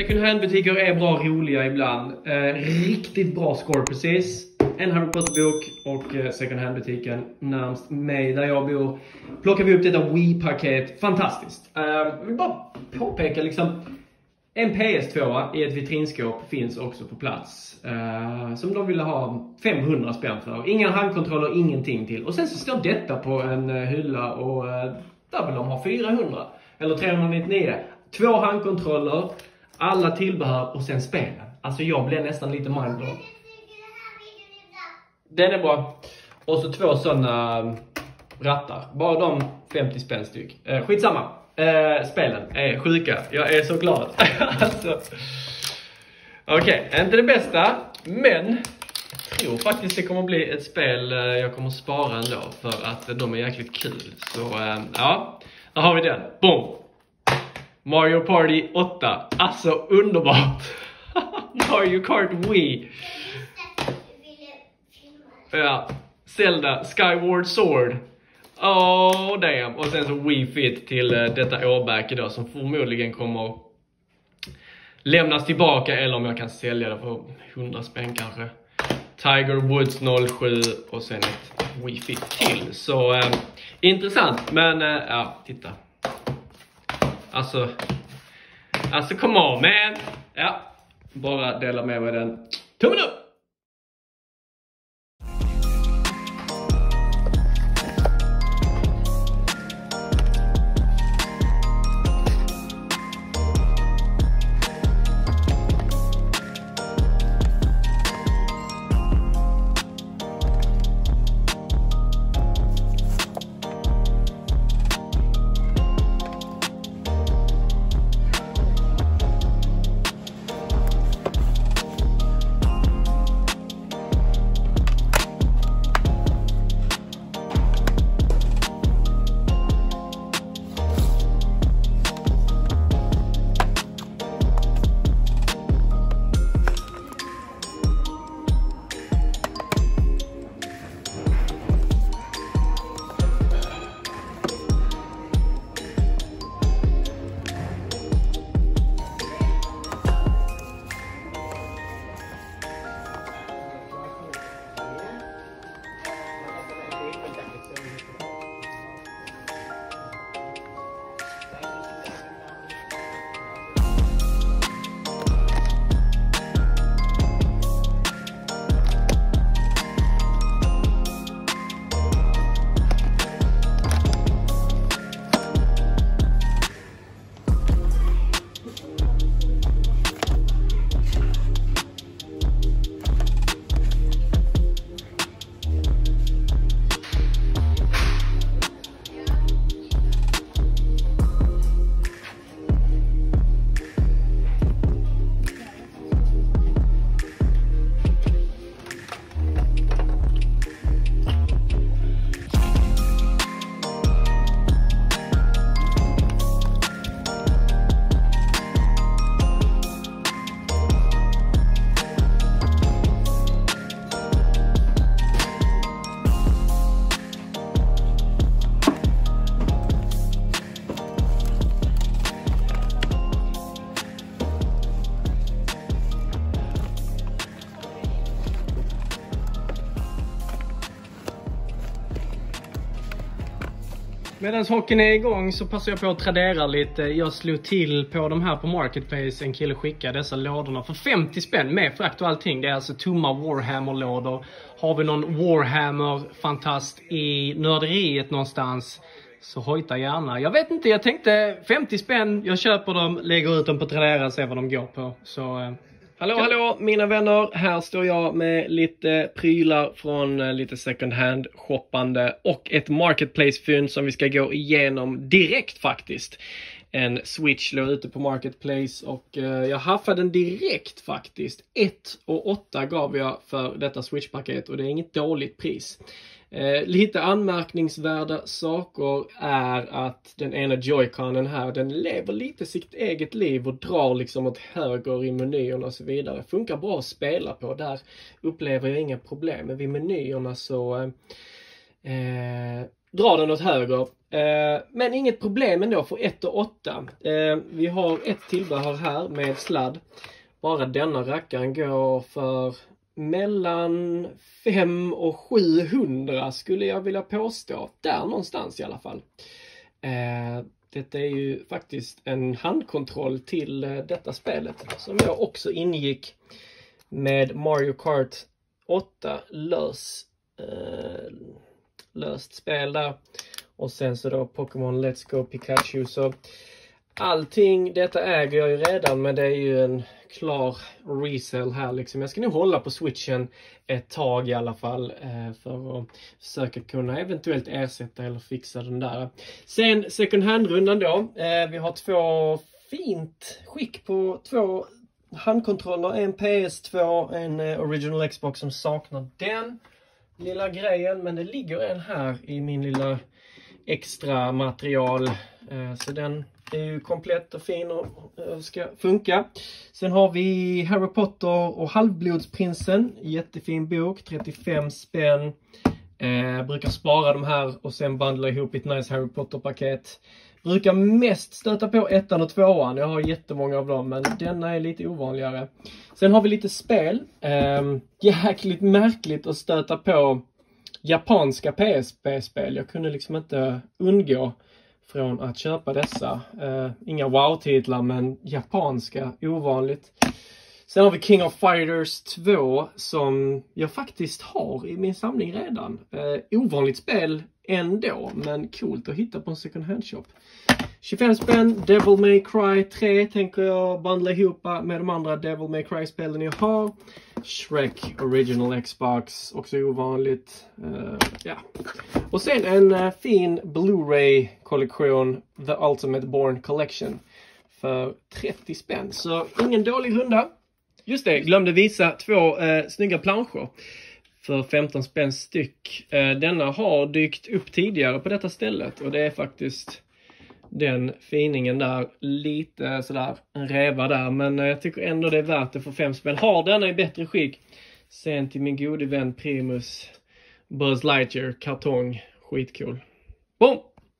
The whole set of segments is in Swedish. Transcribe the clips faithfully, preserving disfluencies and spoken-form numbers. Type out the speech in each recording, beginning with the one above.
second hand-butiker är bra, roliga ibland. Eh, riktigt bra score precis. En Harry Potter-bok och eh, second hand-butiken närmast mig där jag bor. Plockar vi upp detta Wii-paket. Fantastiskt. Eh, jag vill bara påpeka liksom. En P S två i ett vitrinskåp finns också på plats. Eh, som de ville ha femhundra spänn för. Inga handkontroller, ingenting till. Och sen så står detta på en eh, hylla och eh, där vill de ha fyrahundra. Eller trehundranittionio. Två handkontroller, alla tillbehör och sen spelen. Alltså jag blev nästan lite mindblown. Den är bra. Och så två sådana rattar. Bara de femtio spänn styck. Eh, skitsamma. Eh, spelen är sjuka. Jag är så glad. Alltså. Okej, okay, inte det bästa. Men jag tror faktiskt det kommer bli ett spel jag kommer spara ändå. För att de är jäkligt kul. Så eh, ja, där har vi den. Boom! Mario Party åtta. Alltså underbart. Mario Kart Wii. Ja. Zelda Skyward Sword. Oh damn. Och sen så Wii Fit till uh, detta årbäke då. Som förmodligen kommer lämnas tillbaka. Eller om jag kan sälja det för hundra spänn kanske. Tiger Woods noll sju. Och sen ett Wii Fit till. Så uh, intressant. Men uh, ja, titta. Alltså, alltså come on man. Ja, bara dela med mig den. Tummen upp! Medan hockeyn är igång så passar jag på att tradera lite. Jag slog till på de här på Marketplace. En kille skickade dessa lådorna för femtio spänn med frakt och allting. Det är alltså tomma Warhammer-lådor. Har vi någon Warhammer-fantast i nörderiet någonstans så hojta gärna. Jag vet inte, jag tänkte femtio spänn. Jag köper dem, lägger ut dem på Tradera, ser vad de går på. Så... Eh. Hallå, hallå mina vänner, här står jag med lite prylar från lite second hand shoppande och ett marketplace-fynd som vi ska gå igenom direkt faktiskt. En Switch låg ute på Marketplace och uh, jag haffade den direkt faktiskt. ett och åtta gav jag för detta Switch-paket och det är inget dåligt pris. Eh, lite anmärkningsvärda saker är att den ena Joy-Conen här, den lever lite sitt eget liv och drar liksom åt höger i menyerna och så vidare. Funkar bra att spela på, där upplever jag inga problem. Men vid menyerna så eh, dra den åt höger. Eh, men inget problem ändå för ett och åtta. Eh, vi har ett tillbehör här med sladd. Bara denna rackaren går för mellan fem och sjuhundra skulle jag vilja påstå. Där någonstans i alla fall. Eh, detta är ju faktiskt en handkontroll till eh, detta spelet. Som jag också ingick med Mario Kart åtta lös, eh, löst spel där. Och sen så då Pokémon Let's Go Pikachu. Så allting, detta äger jag ju redan, men det är ju en klar resell här liksom. Jag ska nog hålla på Switchen ett tag i alla fall eh, för att försöka kunna eventuellt ersätta eller fixa den där. Sen second hand-rundan då. Eh, vi har två fint skick på två handkontroller. En P S två, en eh, Original Xbox som saknar den lilla grejen. Men det ligger en här i min lilla extra material. Eh, så den är ju komplett och fin och ska funka. Sen har vi Harry Potter och Halvblodsprinsen. Jättefin bok, trettiofem spänn. Eh, brukar spara de här och sen bundla ihop ett nice Harry Potter-paket. Brukar mest stöta på ettan och tvåan. Jag har jättemånga av dem, men denna är lite ovanligare. Sen har vi lite spel. Eh, jäkligt märkligt att stöta på japanska P S P-spel. Jag kunde liksom inte undgå från att köpa dessa. Uh, inga wow-titlar, men japanska, ovanligt. Sen har vi King of Fighters två som jag faktiskt har i min samling redan. Uh, ovanligt spel ändå, men coolt att hitta på en second hand shop. tjugofem spänn, Devil May Cry tre tänker jag bundla ihop med de andra Devil May Cry-spelen jag har. Shrek Original Xbox, också ovanligt. Uh, ja. Och sen en uh, fin Blu-ray-kollektion, The Ultimate Born Collection, för trettio spänn. Så ingen dålig runda. Just det, glömde visa två uh, snygga planscher för femton spänn styck. Uh, denna har dykt upp tidigare på detta stället och det är faktiskt den finingen där, lite sådär en reva där, men jag tycker ändå det är värt det för fem spänn. Har denna i bättre skick. Sen till min gode vän Primus Buzz Lightyear kartong, skitcool. Boom!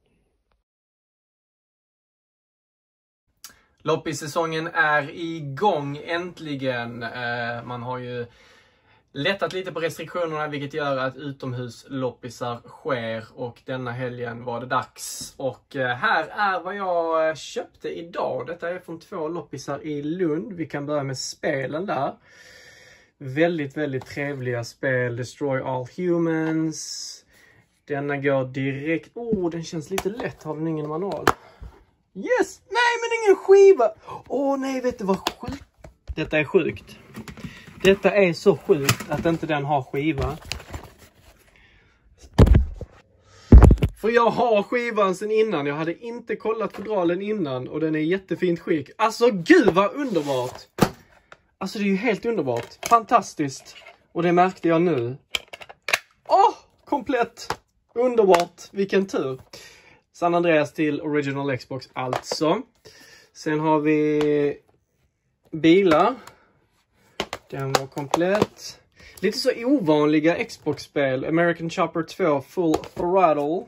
Loppissäsongen är igång äntligen. Uh, man har ju lättat lite på restriktionerna, vilket gör att utomhusloppisar sker, och denna helgen var det dags. Och här är vad jag köpte idag. Detta är från två loppisar i Lund. Vi kan börja med spelen där. Väldigt, väldigt trevliga spel. Destroy All Humans. Denna går direkt. Oh, den känns lite lätt. Har den ingen manual? Yes! Nej, men ingen skiva! Åh oh, nej, vet du vad sjukt? Detta är sjukt. Detta är så sjukt att inte den har skiva. För jag har skivan sedan innan. Jag hade inte kollat fodralen innan. Och den är jättefint skick. Alltså gud vad underbart. Alltså det är ju helt underbart. Fantastiskt. Och det märkte jag nu. Åh, komplett. Underbart. Vilken tur. San Andreas till Original Xbox alltså. Sen har vi bilar. Den var komplett. Lite så ovanliga Xbox-spel. American Chopper två Full Throttle.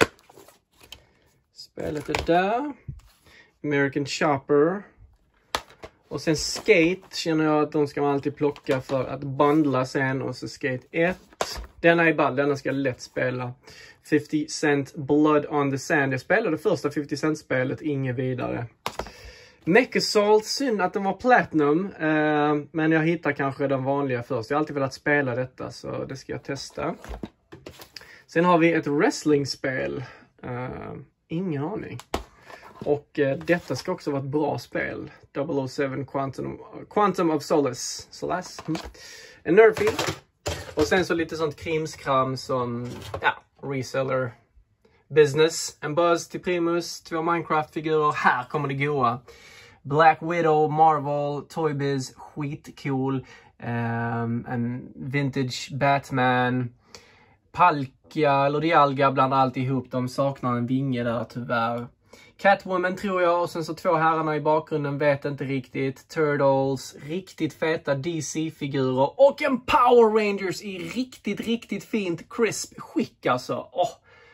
Spelet är där. American Chopper. Och sen Skate känner jag att de ska man alltid plocka för att bundla sen. Och så Skate ett. Denna är ball, denna ska jag lätt spela. femtio cent Blood on the Sand. Jag spelade det första femtio cent-spelet, inget vidare. Mechasalt, synd att den var Platinum. Eh, men jag hittar kanske den vanliga först. Jag har alltid velat spela detta, så det ska jag testa. Sen har vi ett wrestlingspel. Eh, ingen aning. Och eh, detta ska också vara ett bra spel. double oh seven Quantum, Quantum of Solace. Solace. Mm. En Nerfy. Och sen så lite sånt krimskram som, ja, reseller business. En Buzz till Primus. Två Minecraft-figurer. Här kommer det goa. Black Widow, Marvel, Toy Biz. Skitcool. Um, en vintage Batman. Palkia eller Dialga blandar allt ihop. De saknar en vinge där tyvärr. Catwoman tror jag, och sen så två herrarna i bakgrunden, vet inte riktigt. Turtles, riktigt feta D C-figurer och en Power Rangers i riktigt, riktigt fint crisp skick alltså. Oh,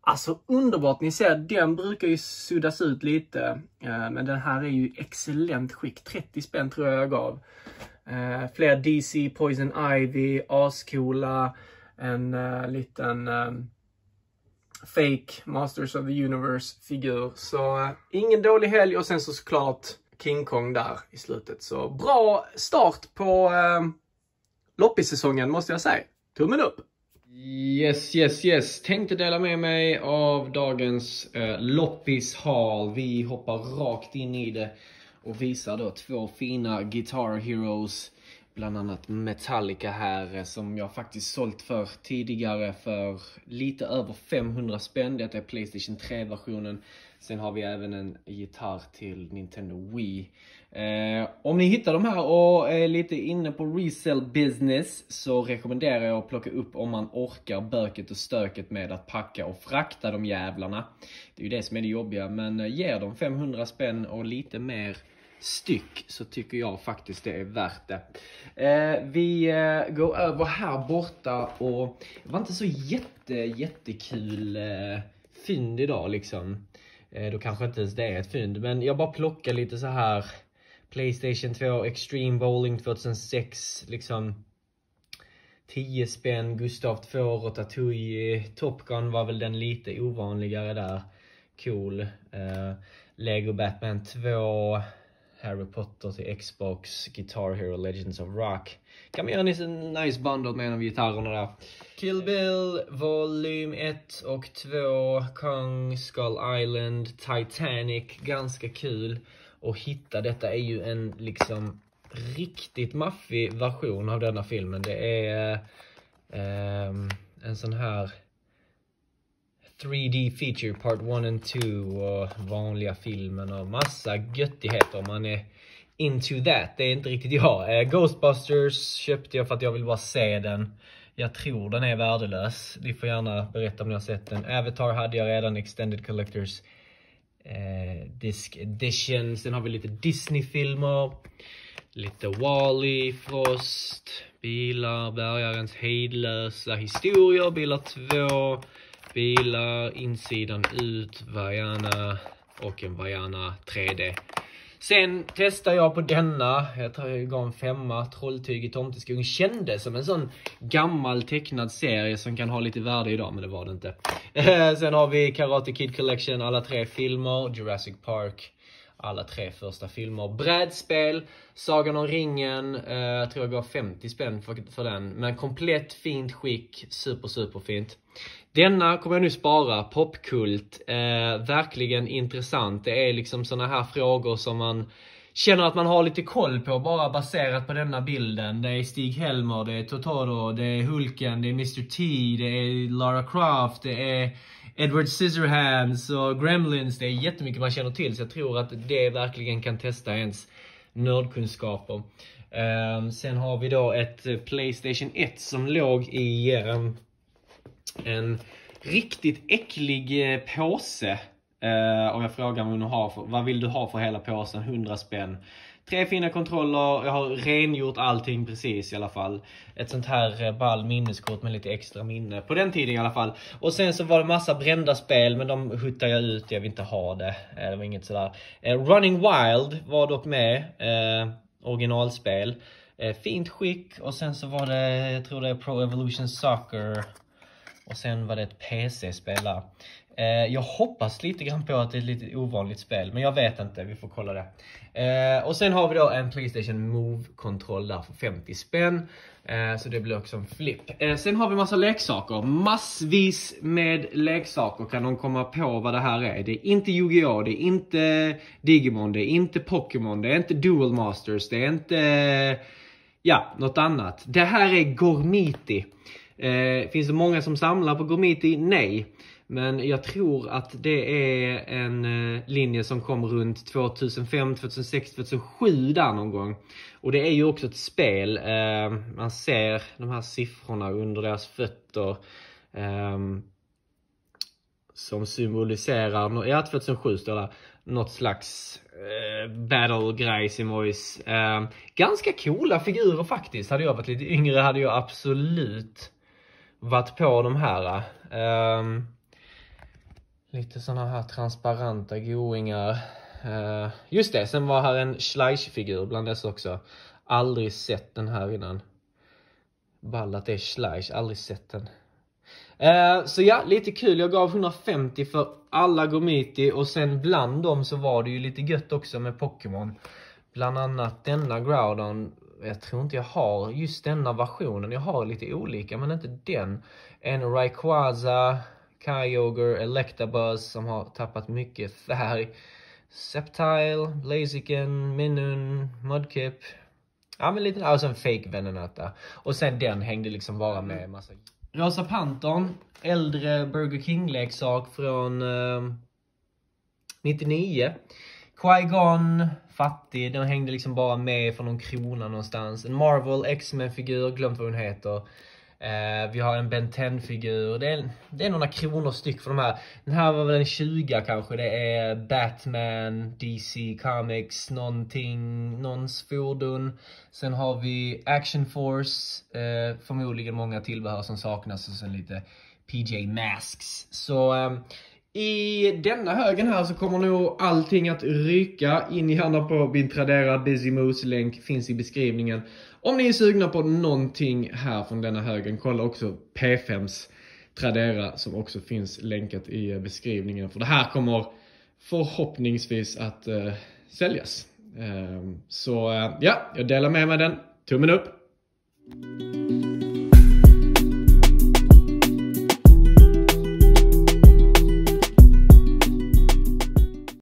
Alltså underbart, ni ser, den brukar ju suddas ut lite. Men den här är ju excellent skick. trettio spänn tror jag jag gav. Fler D C, Poison Ivy, ascoola. En uh, liten um, fake Masters of the Universe-figur. Så uh, ingen dålig helg. Och sen så såklart King Kong där i slutet. Så bra start på uh, loppissäsongen måste jag säga. Tummen upp! Yes, yes, yes. Tänkte dela med mig av dagens uh, loppis-haul. Vi hoppar rakt in i det och visar då två fina Guitar Heroes. Bland annat Metallica här som jag faktiskt sålt för tidigare för lite över femhundra spänn. Detta är PlayStation tre-versionen. Sen har vi även en gitarr till Nintendo Wii. Eh, om ni hittar de här och är lite inne på resell business så rekommenderar jag att plocka upp om man orkar böket och stöket med att packa och frakta de jävlarna. Det är ju det som är det jobbiga, men ger de femhundra spänn och lite mer styck så tycker jag faktiskt det är värt det. Eh, vi eh, går över här borta och det var inte så jätte jättekul eh, fynd idag liksom. Eh, då kanske inte ens det är ett fynd, men jag bara plockar lite så här PlayStation två Extreme Bowling tjugohundrasex liksom tio spänn, Gustav två, Ratatouille, Top Gun var väl den lite ovanligare där. Cool. Eh, Lego Batman två, Harry Potter till Xbox, Guitar Hero Legends of Rock. Kan man göra en nice bundle med en av gitarrerna där. Kill Bill, volym ett och två, Kong, Skull Island, Titanic. Ganska kul att hitta. Detta är ju en liksom riktigt maffig version av denna filmen. Det är eh, en sån här tre D feature part one and two och vanliga filmen och massa göttigheter om man är into that. Det är inte riktigt jag. Eh, Ghostbusters köpte jag för att jag vill bara se den. Jag tror den är värdelös. Ni får gärna berätta om ni har sett den. Avatar hade jag redan, Extended Collectors eh, Disc Edition. Sen har vi lite Disney-filmer. Lite Wall-E, Frost, bilar, Bergarens hejdlösa historier, bilar två. Bilar, insidan ut, Vajana och en Vajana tre D. Sen testar jag på denna. Jag tror jag gav en femma. Trolltyg i Tomteskog. Kändes som en sån gammal tecknad serie som kan ha lite värde idag, men det var det inte. Sen har vi Karate Kid Collection, alla tre filmer. Jurassic Park, alla tre första filmer. Brädspel, Sagan om ringen. eh, Jag tror jag gav femtio spänn för, för den. Men komplett fint skick. Super super fint. Denna kommer jag nu spara. Popkult. Eh, verkligen intressant. Det är liksom såna här frågor som man känner att man har lite koll på. Bara baserat på denna bilden. Det är Stig Helmer, det är Totoro, det är Hulken, det är mister T, det är Lara Croft, det är Edward Scissorhands och Gremlins. Det är jättemycket man känner till. Så jag tror att det verkligen kan testa ens nördkunskaper. Um, sen har vi då ett PlayStation ett som låg i um, en riktigt äcklig eh, påse. Uh, och jag frågar vad, har för, vad vill du ha för hela påsen? hundra spänn. Tre fina kontroller. Jag har rengjort allting precis i alla fall. Ett sånt här ball minneskort med lite extra minne. På den tiden i alla fall. Och sen så var det massa brända spel. Men de huttar jag ut. Jag vill inte ha det. Det var inget sådär. Uh, Running Wild var dock med. Uh, originalspel. Uh, fint skick. Och sen så var det, jag tror det är Pro Evolution Soccer. Och sen var det ett P C-spel där. Eh, jag hoppas lite grann på att det är ett lite ovanligt spel. Men jag vet inte, vi får kolla det. Eh, och sen har vi då en PlayStation Move-kontroll där för femtio spänn. Eh, så det blir också en flip. Eh, sen har vi massa leksaker. Massvis med leksaker kan de komma på vad det här är. Det är inte Yu-Gi-Oh! Det är inte Digimon. Det är inte Pokémon. Det är inte Duel Masters. Det är inte... Ja, något annat. Det här är Gormiti. Eh, finns det många som samlar på Gormiti? Nej. Men jag tror att det är en eh, linje som kom runt tvåtusenfem, tvåtusensex, tvåtusensju där någon gång. Och det är ju också ett spel. Eh, man ser de här siffrorna under deras fötter. Eh, som symboliserar, ja tvåtusensju står det, något slags eh, battle-grejs i mojs. Eh, ganska coola figurer faktiskt. Hade jag varit lite yngre hade jag absolut varit på de här. Um, Lite såna här transparenta goingar. Uh, just det, sen var här en Schleich-figur bland dessa också. Aldrig sett den här innan. Ballat är Schleich, aldrig sett den. Uh, så ja, lite kul. Jag gav hundrafemtio för alla Gomiti. Och sen bland dem så var det ju lite gött också med Pokémon. Bland annat denna Groudon. Jag tror inte jag har just denna versionen. Jag har lite olika, men inte den. En Rayquaza, Kyogre, Electabuzz som har tappat mycket färg. Sceptile, Blaziken, Minun, Mudkip. Ja, men lite, och sen fake Venonata. Och sen den hängde liksom bara med massa. Rosa Panton, äldre Burger King-leksak från eh, nittionio. Qui-Gon, fattig, den hängde liksom bara med från någon krona någonstans. En Marvel X-Men-figur, glömt vad hon heter. Eh, vi har en Ben ten-figur. Det är, det är några kronor styck för de här. Den här var väl en tjugo kanske. Det är Batman, D C Comics, någonting, någons fordon. Sen har vi Action Force. Eh, förmodligen många tillbehör som saknas. Och sen lite P J Masks. Så eh, i denna högen här så kommer nog allting att ryka. In gärna på min Tradera Busy Moose. Länk finns i beskrivningen. Om ni är sugna på någonting här från denna högen, kolla också P fems Tradera som också finns länkat i beskrivningen. För det här kommer förhoppningsvis att uh, säljas. Uh, så uh, ja, jag delar med mig den. Tummen upp!